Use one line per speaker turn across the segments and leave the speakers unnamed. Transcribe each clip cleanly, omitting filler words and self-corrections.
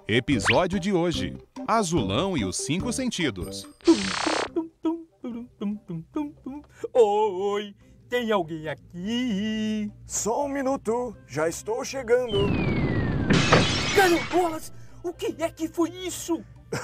Episódio de hoje: Azulão e os 5 sentidos.
Oi, tem alguém aqui?
Só um minuto, já estou chegando.
Carambolas, o que é que foi isso?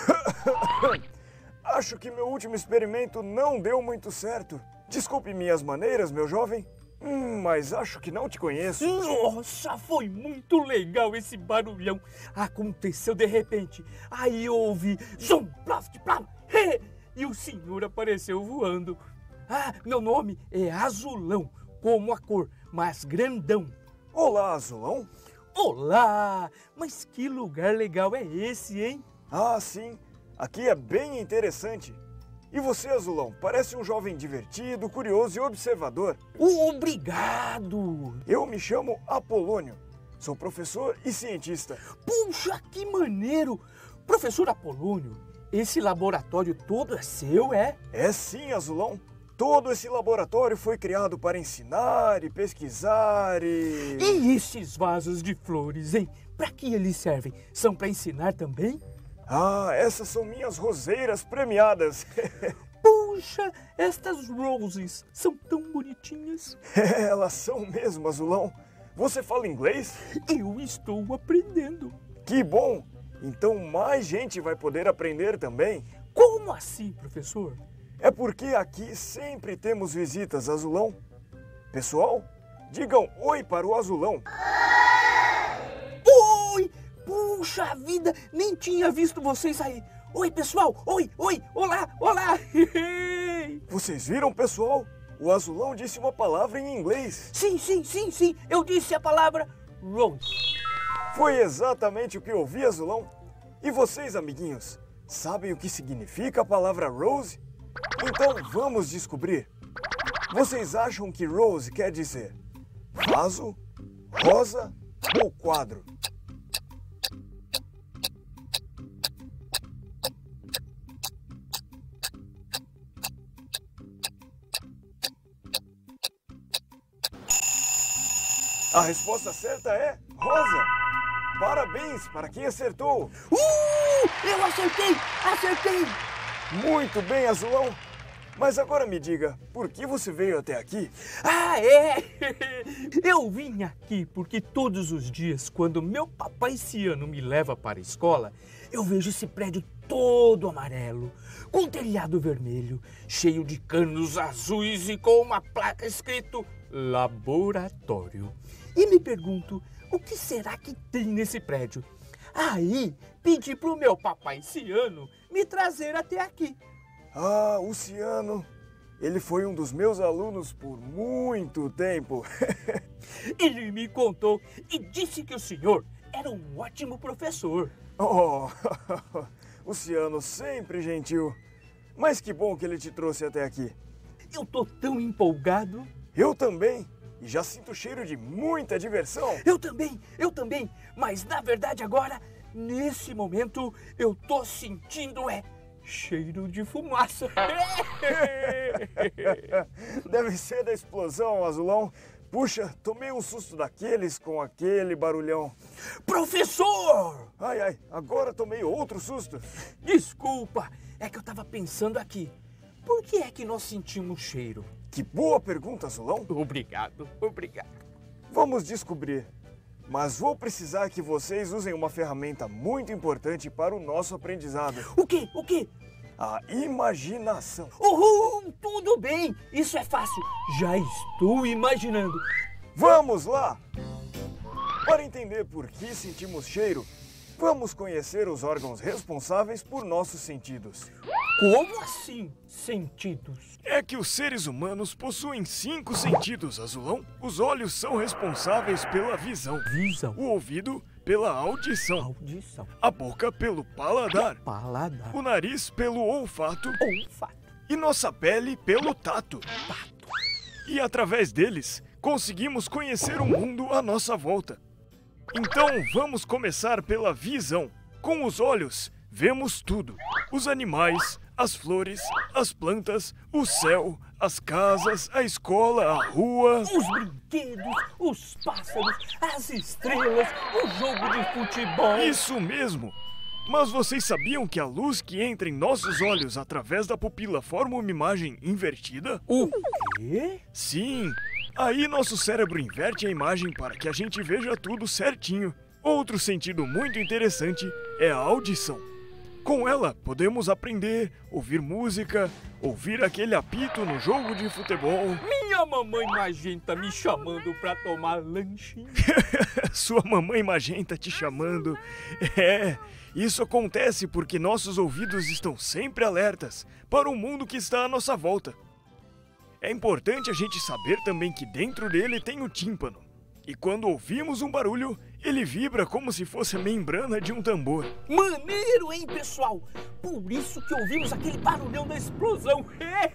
Acho que meu último experimento não deu muito certo. Desculpe minhas maneiras, meu jovem. Mas acho que não te conheço.
Nossa, foi muito legal esse barulhão. Aconteceu de repente. Aí houve zum, plaft, plaf, e o senhor apareceu voando. Meu nome é Azulão, como a cor, mas grandão.
Olá, Azulão.
Olá, mas que lugar legal é esse, hein?
Sim, aqui é bem interessante. E você, Azulão, parece um jovem divertido, curioso e observador.
Obrigado!
Eu me chamo Apolônio, sou professor e cientista.
Puxa, que maneiro! Professor Apolônio, esse laboratório todo é seu, é?
É sim, Azulão. Todo esse laboratório foi criado para ensinar e pesquisar e...
E esses vasos de flores, hein? Para que eles servem? São para ensinar também?
Essas são minhas roseiras premiadas.
Puxa, estas roses são tão bonitinhas.
Elas são mesmo, Azulão. Você fala inglês?
Eu estou aprendendo.
Que bom! Então mais gente vai poder aprender também.
Como assim, professor?
É porque aqui sempre temos visitas, Azulão. Pessoal, digam oi para o Azulão.
Oi! Puxa vida, nem tinha visto vocês aí. Oi, pessoal! Oi! Olá!
Vocês viram, pessoal? O Azulão disse uma palavra em inglês.
Sim. Eu disse a palavra rose.
Foi exatamente o que eu ouvi, Azulão. E vocês, amiguinhos, sabem o que significa a palavra rose? Então vamos descobrir. Vocês acham que rose quer dizer vaso, rosa ou quadro? A resposta certa é rosa. Parabéns para quem acertou.
Eu acertei!
Muito bem, Azulão. Mas agora me diga, por que você veio até aqui?
Eu vim aqui porque todos os dias, quando meu papai ciano me leva para a escola, eu vejo esse prédio todo amarelo, com telhado vermelho, cheio de canos azuis e com uma placa escrito laboratório. E me pergunto, o que será que tem nesse prédio? Aí, pedi pro meu papai ciano me trazer até aqui.
O Ciano, ele foi um dos meus alunos por muito tempo.
Ele me contou e disse que o senhor era um ótimo professor.
O Ciano sempre gentil. Mas que bom que ele te trouxe até aqui.
Eu tô tão empolgado.
Eu também. E já sinto cheiro de muita diversão.
Eu também. Mas na verdade agora, nesse momento, eu tô sentindo cheiro de fumaça.
Deve ser da explosão, Azulão. Puxa, tomei um susto daqueles com aquele barulhão.
Professor!
Ai, agora tomei outro susto.
Desculpa, é que eu tava pensando aqui. Por que é que nós sentimos cheiro?
Que boa pergunta, Azulão.
Obrigado.
Vamos descobrir. Mas vou precisar que vocês usem uma ferramenta muito importante para o nosso aprendizado.
O quê?
A imaginação.
Tudo bem. Isso é fácil. Já estou imaginando.
Vamos lá! Para entender por que sentimos cheiro, vamos conhecer os órgãos responsáveis por nossos sentidos.
Como assim, sentidos?
É que os seres humanos possuem 5 sentidos, Azulão. Os olhos são responsáveis pela visão. O ouvido pela audição. A boca pelo paladar. O nariz pelo olfato. E nossa pele pelo tato. E através deles, conseguimos conhecer o mundo à nossa volta. Então vamos começar pela visão. Com os olhos, vemos tudo. Os animais, as flores, as plantas, o céu, as casas, a escola, a rua...
Os brinquedos, os pássaros, as estrelas, o jogo de futebol...
Isso mesmo! Mas vocês sabiam que a luz que entra em nossos olhos através da pupila forma uma imagem invertida?
O quê?
Sim! Aí nosso cérebro inverte a imagem para que a gente veja tudo certinho. Outro sentido muito interessante é a audição. Com ela, podemos aprender, ouvir música, ouvir aquele apito no jogo de futebol.
Minha mamãe magenta me chamando pra tomar lanchinho.
Sua mamãe magenta te chamando. Isso acontece porque nossos ouvidos estão sempre alertas para o mundo que está à nossa volta. É importante a gente saber também que dentro dele tem o tímpano. E quando ouvimos um barulho, ele vibra como se fosse a membrana de um tambor.
Maneiro, hein, pessoal? Por isso que ouvimos aquele barulhão da explosão.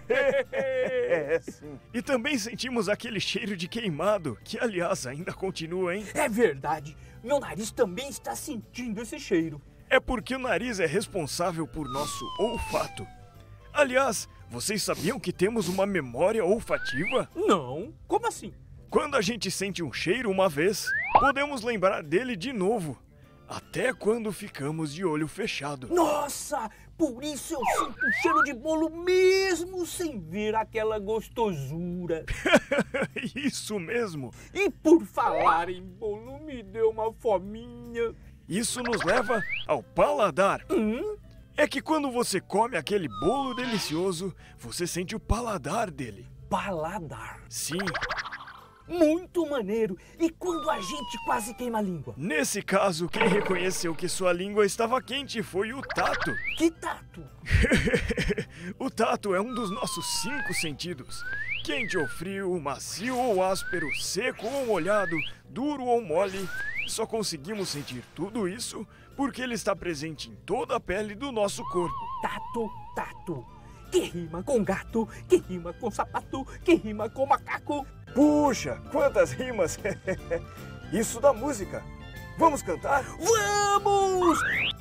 Sim. E também sentimos aquele cheiro de queimado, que aliás ainda continua, hein?
É verdade. Meu nariz também está sentindo esse cheiro.
É porque o nariz é responsável por nosso olfato. Aliás, vocês sabiam que temos uma memória olfativa?
Não. Como assim?
Quando a gente sente um cheiro uma vez, podemos lembrar dele de novo. Até quando ficamos de olho fechado.
Nossa! Por isso eu sinto o cheiro de bolo mesmo sem ver aquela gostosura.
Isso mesmo.
E por falar em bolo, me deu uma fominha.
Isso nos leva ao paladar. É que quando você come aquele bolo delicioso, você sente o paladar dele.
Paladar?
Sim.
Muito maneiro! E quando a gente quase queima a língua?
Nesse caso, quem reconheceu que sua língua estava quente foi o tato.
Que tato?
O tato é um dos nossos 5 sentidos. Quente ou frio, macio ou áspero, seco ou molhado, duro ou mole. Só conseguimos sentir tudo isso porque ele está presente em toda a pele do nosso corpo.
Tato, tato. Que rima com gato, que rima com sapato, que rima com macaco.
Puxa, quantas rimas! Isso da música. Vamos cantar?
Vamos!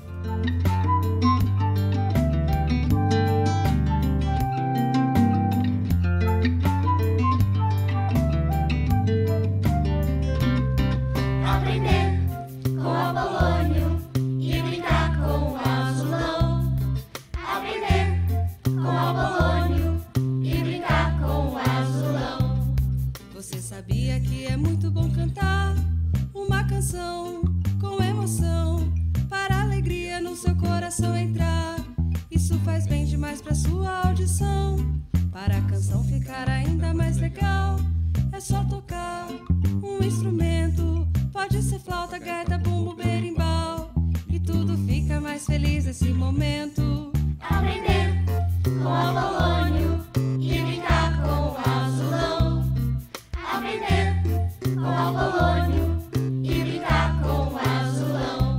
Aprender com o Apolônio e brincar com o azulão. Aprender com o Apolônio e brincar com o azulão.
Você sabia que é muito bom cantar uma canção com emoção para a alegria no seu coração entrar? Isso faz bem demais para sua audição. Para a canção ficar ainda mais legal, é só tocar um instrumento. Pode ser flauta, gaita, bumbo, berimbau, e tudo fica mais feliz nesse momento.
Aprender com o Apolônio e brincar com o azulão. Aprender com o Apolônio e brincar com o azulão.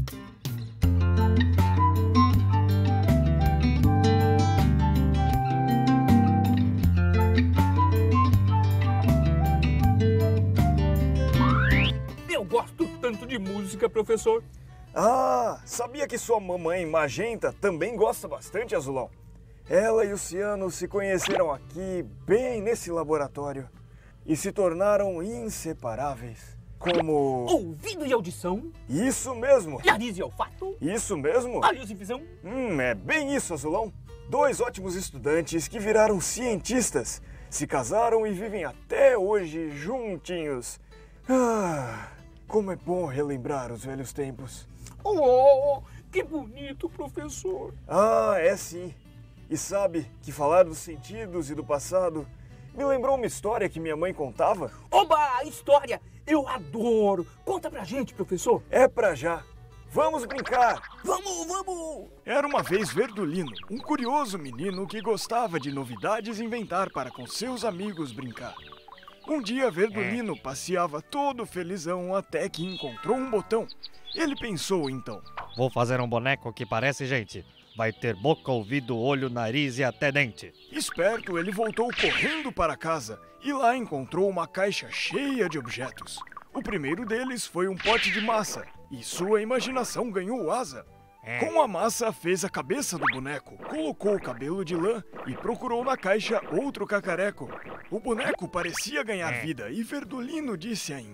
Eu gosto tanto de música, professor.
Ah, sabia que sua mamãe magenta também gosta bastante, Azulão? Ela e o Ciano se conheceram aqui, bem nesse laboratório, e se tornaram inseparáveis. Como...
Ouvido e audição.
Isso mesmo!
Nariz e olfato.
Isso mesmo!
Olhos e visão.
É bem isso, Azulão. 2 ótimos estudantes que viraram cientistas, se casaram e vivem até hoje juntinhos. Ah, como é bom relembrar os velhos tempos.
Oh, que bonito, professor.
Ah, é sim. E sabe que falar dos sentidos e do passado me lembrou uma história que minha mãe contava?
Oba, história! Eu adoro! Conta pra gente, professor.
É pra já. Vamos brincar!
Vamos, vamos!
Era uma vez Verdulino, um curioso menino que gostava de novidades e inventar para com seus amigos brincar. Um dia Verdulino passeava todo felizão até que encontrou um botão. Ele pensou então:
vou fazer um boneco que parece gente. Vai ter boca, ouvido, olho, nariz e até dente.
Esperto, ele voltou correndo para casa e lá encontrou uma caixa cheia de objetos. O primeiro deles foi um pote de massa e sua imaginação ganhou asa. Com a massa, fez a cabeça do boneco, colocou o cabelo de lã e procurou na caixa outro cacareco. O boneco parecia ganhar vida e Verdulino disse ainda: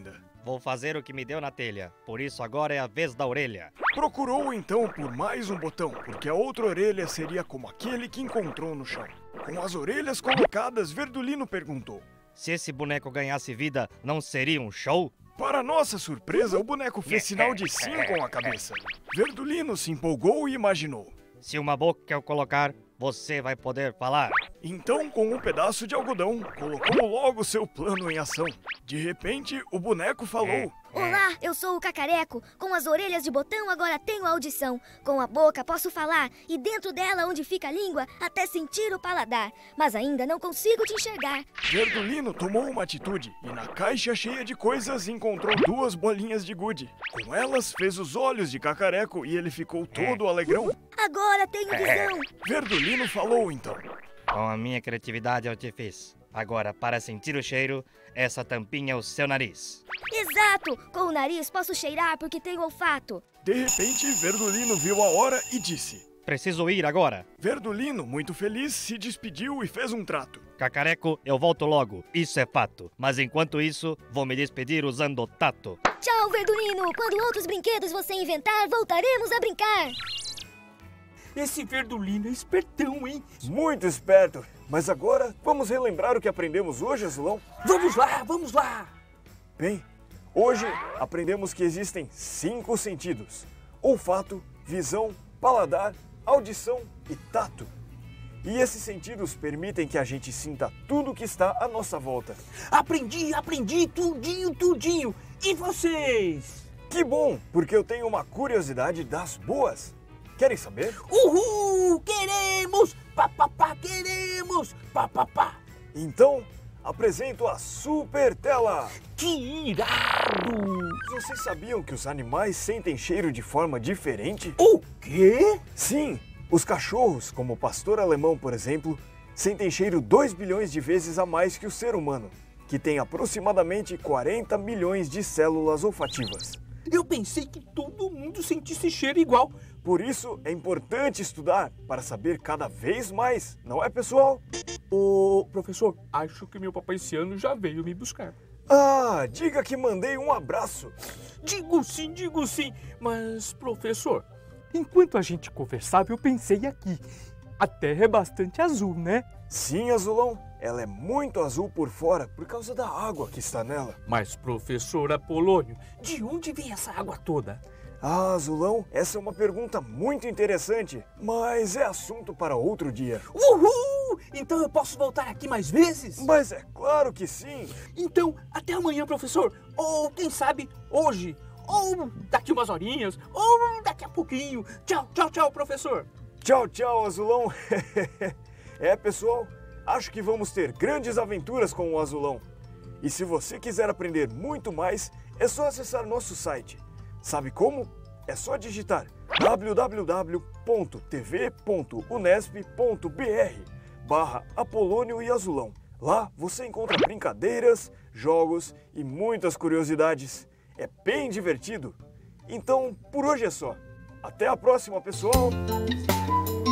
Vou fazer o que me deu na telha. Por isso agora é a vez da orelha.
Procurou então por mais um botão, porque a outra orelha seria como aquele que encontrou no chão. Com as orelhas colocadas, Verdulino perguntou.
Se esse boneco ganhasse vida, não seria um show?
Para nossa surpresa, o boneco fez sinal de sim com a cabeça. Verdulino se empolgou e imaginou.
Se uma boca eu colocar, você vai poder falar.
Então, com um pedaço de algodão, colocou logo seu plano em ação. De repente, o boneco falou.
Olá, eu sou o Cacareco. Com as orelhas de botão agora tenho audição. Com a boca posso falar e dentro dela onde fica a língua até sentir o paladar. Mas ainda não consigo te enxergar.
Verdulino tomou uma atitude e na caixa cheia de coisas encontrou 2 bolinhas de gude. Com elas fez os olhos de Cacareco e ele ficou todo alegrão.
Agora tenho visão.
Verdulino falou então.
Com a minha criatividade eu te fiz. Agora, para sentir o cheiro, essa tampinha é o seu nariz.
Exato! Com o nariz posso cheirar porque tenho olfato.
De repente, Verdulino viu a hora e disse.
Preciso ir agora.
Verdulino, muito feliz, se despediu e fez um trato.
Cacareco, eu volto logo, isso é fato. Mas enquanto isso, vou me despedir usando o tato.
Tchau, Verdulino! Quando outros brinquedos você inventar, voltaremos a brincar.
Esse Verdulino é espertão, hein?
Muito esperto. Mas agora, vamos relembrar o que aprendemos hoje, Azulão?
Vamos lá, vamos lá!
Bem, hoje aprendemos que existem 5 sentidos. Olfato, visão, paladar, audição e tato. E esses sentidos permitem que a gente sinta tudo que está à nossa volta.
Aprendi tudinho. E vocês?
Que bom, porque eu tenho uma curiosidade das boas. Querem saber?
Uhul! Queremos! Queremos!
Então, apresento a Super Tela.
Que irado!
Vocês sabiam que os animais sentem cheiro de forma diferente?
O quê?
Sim, os cachorros, como o pastor alemão, por exemplo, sentem cheiro 2 bilhões de vezes a mais que o ser humano, que tem aproximadamente 40 milhões de células olfativas.
Eu pensei que todo mundo sentisse cheiro igual.
Por isso, é importante estudar para saber cada vez mais, não é, pessoal?
Ô, professor, acho que meu papai esse ano já veio me buscar.
Ah, diga que mandei um abraço.
Digo sim. Mas, professor, enquanto a gente conversava, eu pensei aqui. A Terra é bastante azul, né?
Sim, Azulão. Ela é muito azul por fora por causa da água que está nela.
Mas, professor Apolônio, de onde vem essa água toda?
Ah, Azulão, essa é uma pergunta muito interessante, mas é assunto para outro dia.
Uhul! Então eu posso voltar aqui mais vezes?
Mas é claro que sim!
Então, até amanhã, professor. Ou, quem sabe, hoje. Ou daqui umas horinhas. Ou daqui a pouquinho. Tchau, professor.
Tchau, Azulão. É, pessoal, acho que vamos ter grandes aventuras com o Azulão. E se você quiser aprender muito mais, é só acessar nosso site. Sabe como? É só digitar www.tv.unesp.br/Apolônio e Azulão. Lá você encontra brincadeiras, jogos e muitas curiosidades. É bem divertido. Então, por hoje é só. Até a próxima, pessoal!